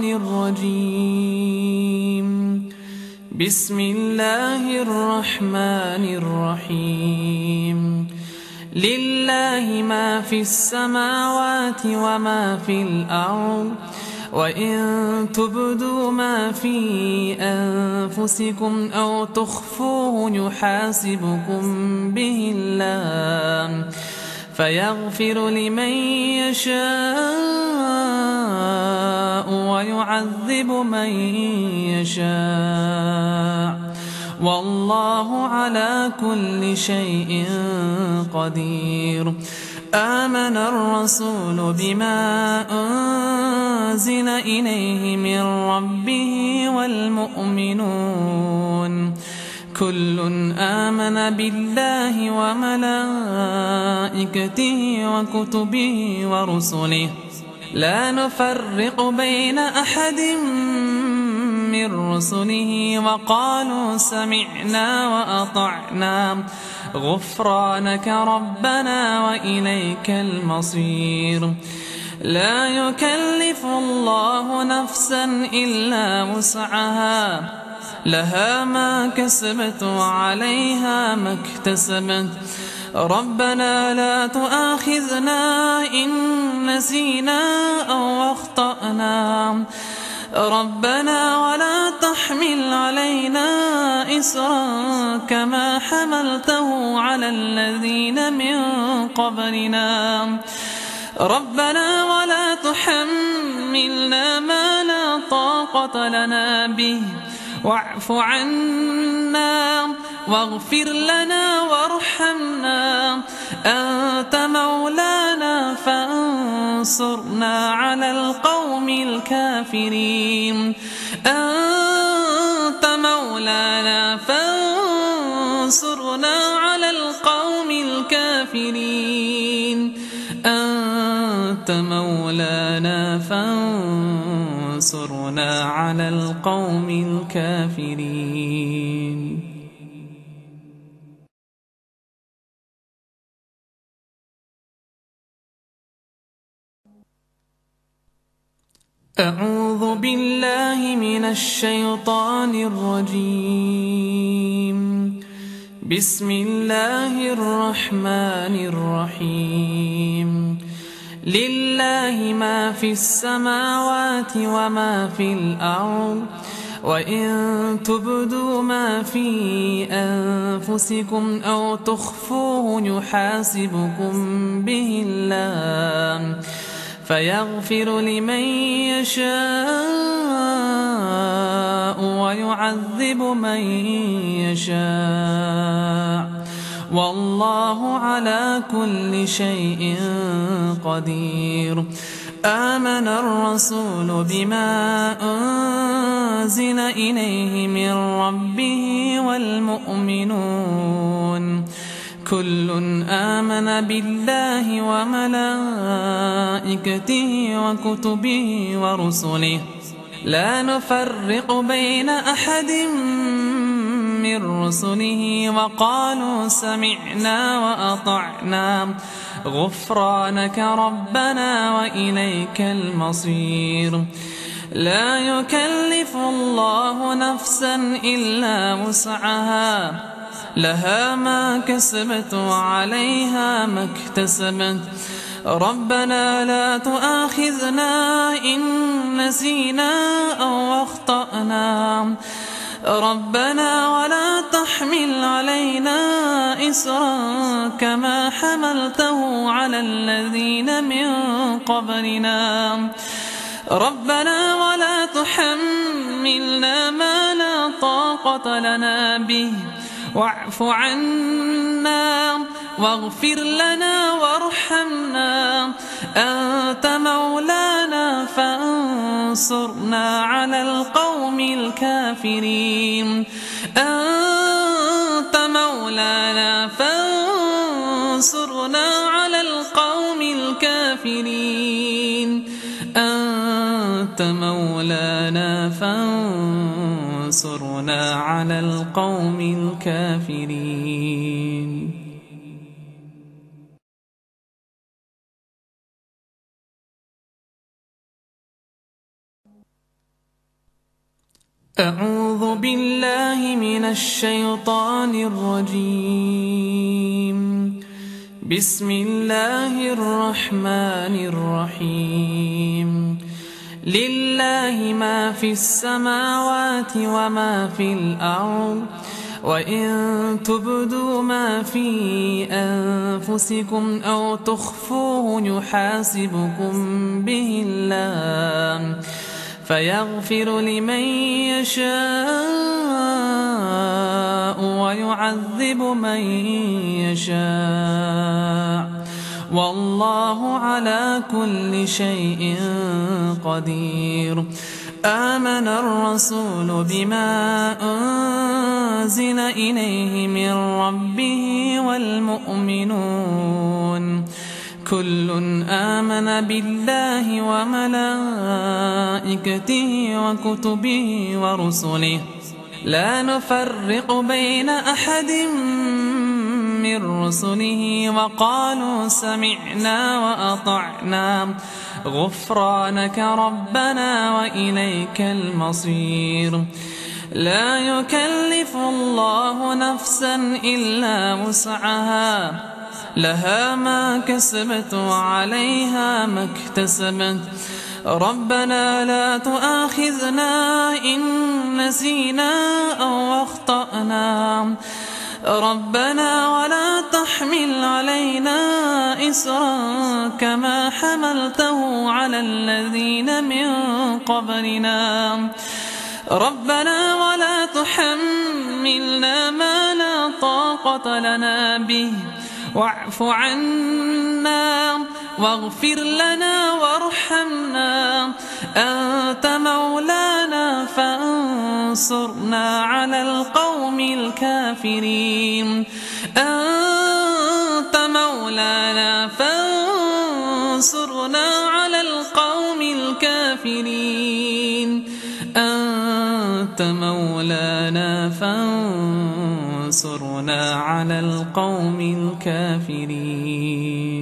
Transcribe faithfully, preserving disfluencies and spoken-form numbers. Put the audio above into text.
الرجيم. بسم الله الرحمن الرحيم. لله ما في السماوات وما في الأرض، وإن تبدوا ما في أنفسكم أو تخفوه يحاسبكم به الله فيغفر لمن يشاء ويعذب من يشاء، والله على كل شيء قدير. آمن الرسول بما أنزل إليه من ربه والمؤمنون كل آمن بالله وملائكته وكتبه ورسله لا نفرق بين أحد من رسله وقالوا سمعنا وأطعنا غفرانك ربنا وإليك المصير. لا يكلف الله نفسا إلا وسعها، لها ما كسبت وعليها ما اكتسبت. ربنا لا تؤاخذنا إن نسينا أو أخطأنا، ربنا ولا تحمل علينا إصرا كما حملته على الذين من قبلنا، ربنا ولا تحملنا ما لا طاقة لنا به واعف عنا واغفر لنا وارحمنا، أنت مولانا فانصرنا على القوم الكافرين. أنت مولانا فانصرنا على القوم الكافرين. أنت مولانا فانصرنا على القوم الكافرين. أعوذ بالله من الشيطان الرجيم. بسم الله الرحمن الرحيم. لله ما في السماوات وما في الأرض، وإن تبدوا ما في أنفسكم أو تخفوه يحاسبكم به الله فيغفر لمن يشاء ويعذب من يشاء، والله على كل شيء قدير. آمن الرسول بما أنزل إليه من ربه والمؤمنون كل آمن بالله وملائكته وكتبه ورسله لا نفرق بين أحد من رسله وقالوا سمعنا وأطعنا غفرانك ربنا وإليك المصير. لا يكلف الله نفسا إلا وسعها، لها ما كسبت وعليها ما اكتسبت. ربنا لا تؤاخذنا إن نسينا أو أخطأنا، ربنا ولا تحمل علينا إصرا كما حملته على الذين من قبلنا، ربنا ولا تحملنا ما لا طاقة لنا به واعف عنا واغفر لنا وارحمنا، أنت مولانا فانصرنا على القوم الكافرين. أنت مولانا فانصرنا على القوم الكافرين. أنت مولانا فانصرنا على القوم الكافرين. أعوذ بالله من الشيطان الرجيم. بسم الله الرحمن الرحيم. لله ما في السماوات وما في الأرض، وإن تبدوا ما في أنفسكم أو تخفوه يحاسبكم به الله فيغفر لمن يشاء ويعذب من يشاء، والله على كل شيء قدير. آمن الرسول بما أنزل إليه من ربه والمؤمنون كل آمن بالله وملائكته وكتبه ورسله لا نفرق بين أحد من رسله وقالوا سمعنا وأطعنا غفرانك ربنا وإليك المصير. لا يكلف الله نفسا إلا وسعها، لها ما كسبت وعليها ما اكتسبت. ربنا لا تؤاخذنا إن نسينا أو أخطأنا، ربنا ولا تحمل علينا إصرا كما حملته على الذين من قبلنا، ربنا ولا تحملنا ما لا طاقة لنا به واعف عنا واغفر لنا وارحمنا، أنت مولانا فانصرنا على القوم الكافرين. أنت مولانا فانصرنا على القوم الكافرين. أنت مولانا فانصرنا على القوم الكافرين.